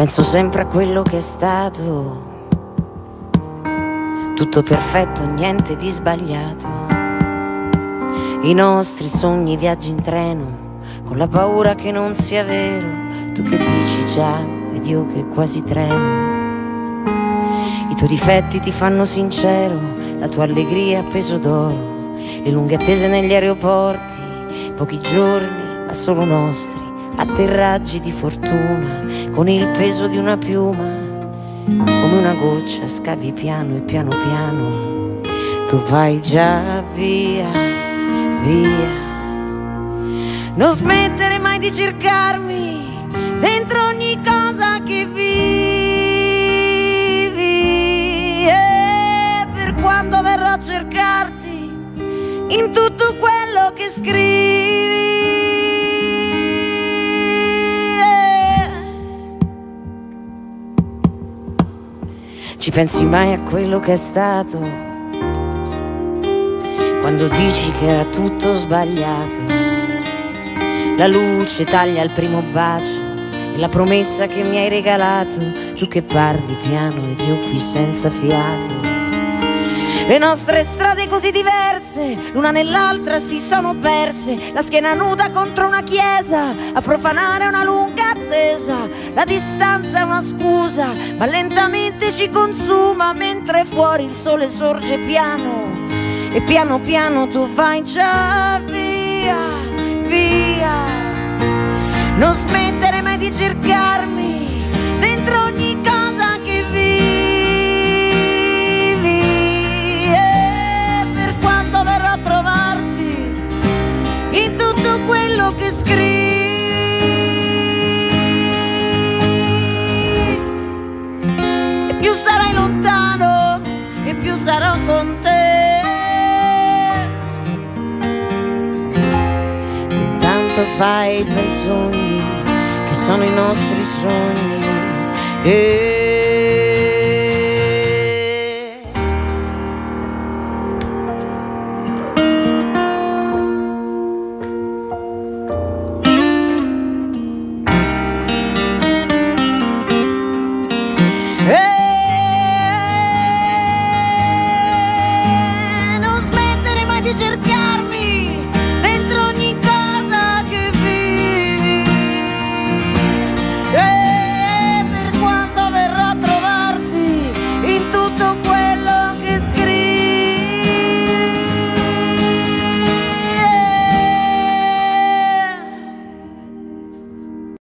Penso sempre a quello che è stato, tutto perfetto, niente di sbagliato. I nostri sogni, i viaggi in treno, con la paura che non sia vero. Tu che dici già ed io che quasi tremo. I tuoi difetti ti fanno sincero, la tua allegria a peso d'oro, le lunghe attese negli aeroporti, pochi giorni ma solo nostri, atterraggi di fortuna con il peso di una piuma. Come una goccia scavi piano e piano piano tu vai già via, via. Non smettere mai di cercarmi dentro ogni cosa che vivi, e per quando verrò a cercarti in tutto quello che scrivi. Ci pensi mai a quello che è stato, quando dici che era tutto sbagliato? La luce taglia il primo bacio e la promessa che mi hai regalato, tu che parli piano ed io qui senza fiato. Le nostre strade così diverse, l'una nell'altra si sono perse, la schiena nuda contro una chiesa, a profanare una lunga attesa. La distanza è una scusa, ma lentamente ci consuma, mentre fuori il sole sorge piano, e piano piano tu vai già via, via. Non smettere mai di cercarmi dentro ogni cosa che vivi, e per quando verrò a trovarti in tutto quello che scrivi. E più sarai lontano e più sarò con te. Tu intanto fai i bei sogni che sono i nostri sogni.